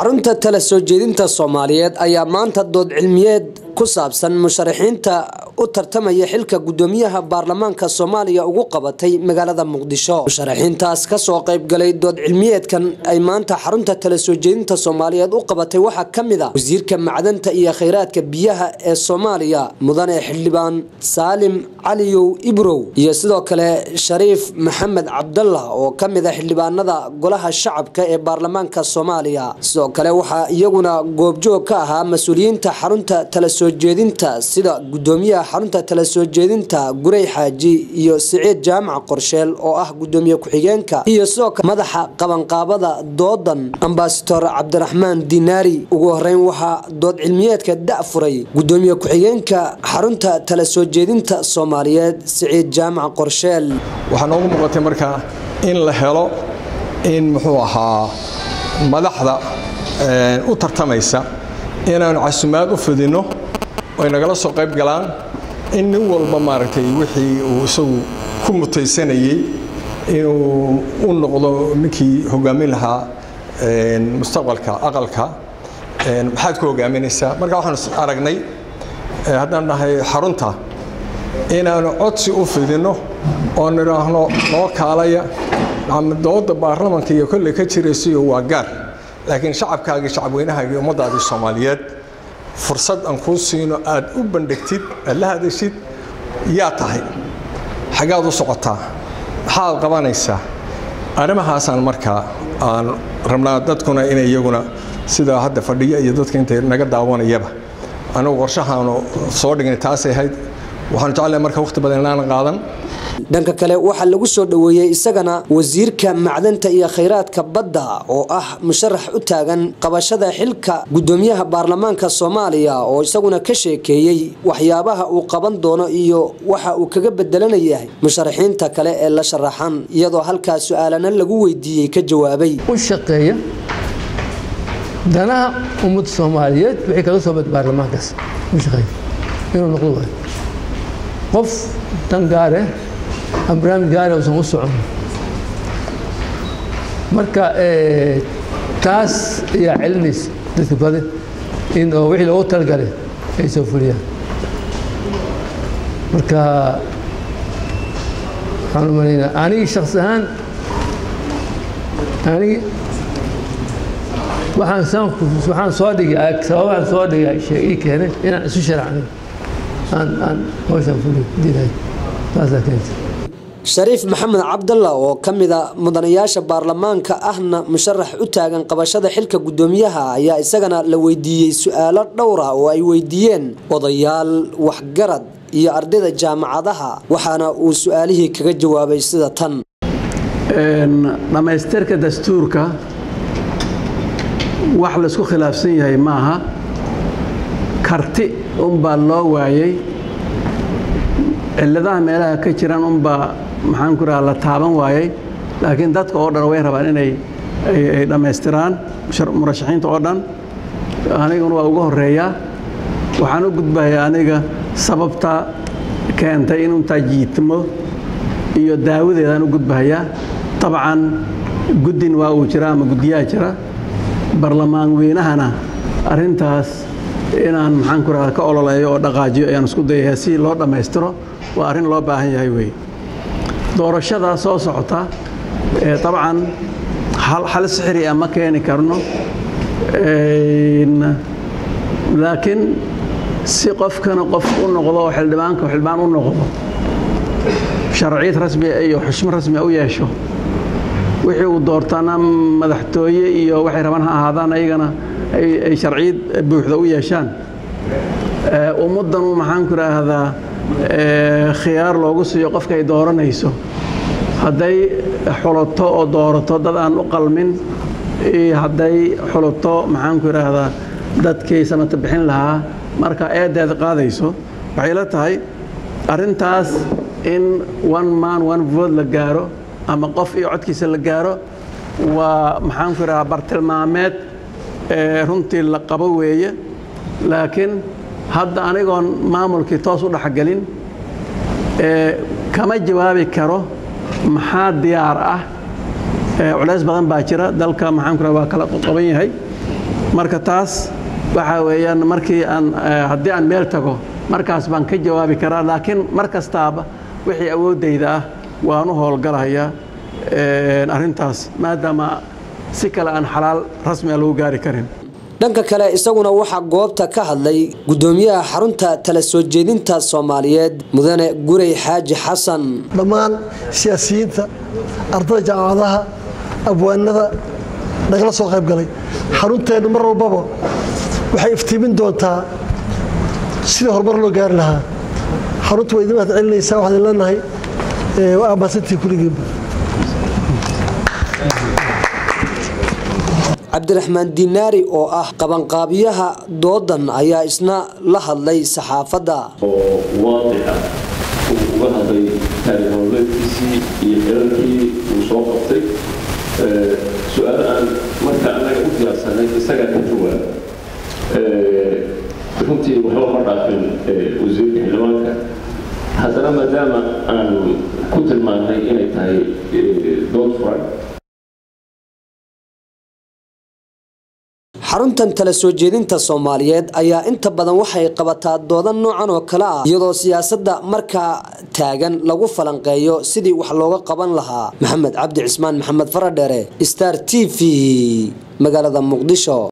xarunta tala soo jeedinta Soomaaliyeed ayaa maanta dood cilmiyeed ku saabsan musharaxiinta u tartamaya xilka gudoomiyaha baarlamaanka Soomaaliya ugu qabatay magaalada Muqdisho. Musharaxiintaas ka soo qayb galay dood cilmiyeedkan ay maanta xarunta tala soo jeedinta Soomaaliyeed u qabatay waxa kamid ah wasiirka macdanta iyo kheyraadka biyaha ee Soomaaliya mudane xildhibaan Saalim Caliyow Ibrow iyo sidoo kale Shariif Maxamed Cabdallah oo kamid ah xildhibaanada golaha shacabka ee baarlamaanka Soomaaliya. sidoo kale waxa iyaguna goobjoog ka ahaa mas'uuliyiinta xarunta tala soo jeedinta sida gudoomiyaha xarunta tala soo jeedinta Guray Xaaji iyo Saciid Jaamac Qorsheel oo ah gudoomiye ku-xigeenka iyo sidoo kale madaxa qabanqaabada doodan Ambassador Cabdiraxmaan Dinaari. ugu horeyn waxa dood cilmiyeedka daafuray gudoomiye ku-xigeenka xarunta tala soo jeedinta Soomaaliyeed Saciid Jaamac Qorsheel. waxaan ugu muuqatay marka in la helo in muxuu ahaa madaxda u tartamaysa inaan casumaad u fidino oo nagala soo qayb galaan in nin walba maaragtay wixii uu isagu ku mutaysanayay inuu u noqdo ninkii hogaamin lahaa mustaqbalka aqalka maxaad ku hogaaminaysaa. marka waxaan aragnay haddaan nahay xarunta inaanu codsi u fidino oo nidhaahno noo kaalaya dooda baarlamaanka iyo kolle ka jiraysiyo waa gaar laakiin shacabkaaga shacabweynahaga ummadaadii Soomaaliyeed fursad aan ku siino aad u bandhigtid la hadashid yaa tahay xagaad u socotaa maxaad qabanaysaa. arrimahaasaan markaa aan rabnaa dadkuna inay iyaguna sida hadda fadhiya iyo dadka intay naga daawanayaba anagu qorshahaanu soo dhignay taasay ahayd. waxaan jeclahay marka waqti badan inaan qaadan. dhanka kale waxa lagu soo dhaweeyay isagana wasiirka macdanta iyo kheyraadka badda oo ah musharax u taagan qabashada xilka gudoomiyaha baarlamaanka Soomaaliya oo isaguna ka sheekeeyay waxyaabaha uu qaban doono iyo waxa uu kaga bedelanayahay musharaxiinta kale ee la sharaxan iyadoo halkaas su'aalana lagu weydiiyay ka jawaabay. u shaqeeya danaha ummad Soomaaliyeed wixii kaga soo bad baarlamaankaas u shaqeeya inuu noqdo qof tan gaar ah barnaamij gaar ah oo socon marka taas ayaa celinaysa dadka badan in wixii loogu talagalay ay soo fuliyaan. marka waxaan u maleynayaa anigi shakhsi ahaan waxaan soo dhigay sababahan soo dhigay shay keenay inaan isu sharacnay aan hawshan fuliyo diiday taas keentay. Shariif Maxamed Cabdallah oo kamida mudanayaasha baarlamaanka ahna musharax u taagan qabashada xilka gudoomiyaha ayaa isagana la weydiiyay su'aalo dhowr ah oo ay weydiiyeen odayaal waxgarad iyo ardayda jaamacadaha waxaana uu su'aalihii kaga jawaabay sida tan. dhamaystirka dastuurka wax la isku khilaafsan yahay maaha karti baa loo waayay ciladaha meelaha ka jiraan baa maxaan ku raala taaban waayay laakiin dadka oo dhan way rabaan inay ay dhameystiraan murashaxiinta oo dhan aniguna waa ugu horeeyaa. waxaan u gudbayaa aniga sababta keentay inuu tajiitmo iyo daawadeedaan u gudbayaa. dabcan gudin waa uu jira ama gudiyaa jira baarlamaan weynahana arintaas inaan maxaan ku raala ka ololeeyo oo dhaqaajiyo ayaan isku dayayaa si loo dhameystiro waa arrin loo baahan yahay wey. doorashada soo socota dabcan hal sixiri ama keeni karno laakiin si qofkana qof u noqdo xildhibaan u noqdo sharciyad rasmi iyo xushmad rasmi u yeesho wixii uu doortana madaxtooye iyo waxay rabaan ha ahaadaan ayagana ay sharciyad buuxda u yeeshaan ummadan maxaan ku raahdaa khiyaar loogu siiyo qofka ay dooranayso hadday xulato oo doorato dad aan u qalmin hadday xulato maxaan ku raahdaa dadkii sanata bixin lahaa marka eedeeda qaadayso waxay la tahay arrintaas in one man one vote la gaaro ama qof iyo codkiisa la gaaro waa maxaan ku raahdaa bartilmaameed runtii la qabo weeye. laakiin hadda anigoon maamulkii toos u dhaxgalin kama jawaabi karo maxaa diyaar ah culays badan baa jira dalka maxaan ku raahdaa waa kala qaban yahay marka taas waxa weeyaan markii aan haddii aan meel tago markaas baan ka jawaabi karaa laakiin mar kastaaba wixii awoodayda ah waan u howlgalayaa arrintaas maadaama si kale aan xalaal rasmi ah lagu gaari karin dhanka kale isaguna waxa goobta ka hadlay gudoomiyaha xarunta tala soo jeedinta Soomaaliyeed mudane Guray Xaaji Xasan dhammaan siyaasiyiinta ardayda jaamacadaha abwaanada nagala soo qayb galay xarunteenu mar walbaba waxay iftiimin doontaa sida horumar loo gaari lahaa xaruntu way idin celinaysaa waxaan leenahay waa maasantii kuligiinba Cabdiraxmaan Dinaari oo ah qabanqaabiyaha doodan ayaa isna la hadlay saxaafadda oo waadica uga hadlay taariikhnololeedkiisii iyo xeerarkii uu soo qabtay su'aalahan marka annaga u diyaarsanay isagaa ka jawaab runtii waxba ma dhaafin wasiirka xildhibaanka haddana maadaama aan ku tilmaannay inay tahay dood furan xaruntan tala soo jeedinta Soomaaliyeed ayaa inta badan waxay qabataa doodan noocan oo kala ah iyadoo siyaasadda marka taagan lagu falanqeeyo sidii wax looga qaban lahaa Maxamed Cabdi Cismaan Maxamed Faradheere Star TV magaalada Muqdisho.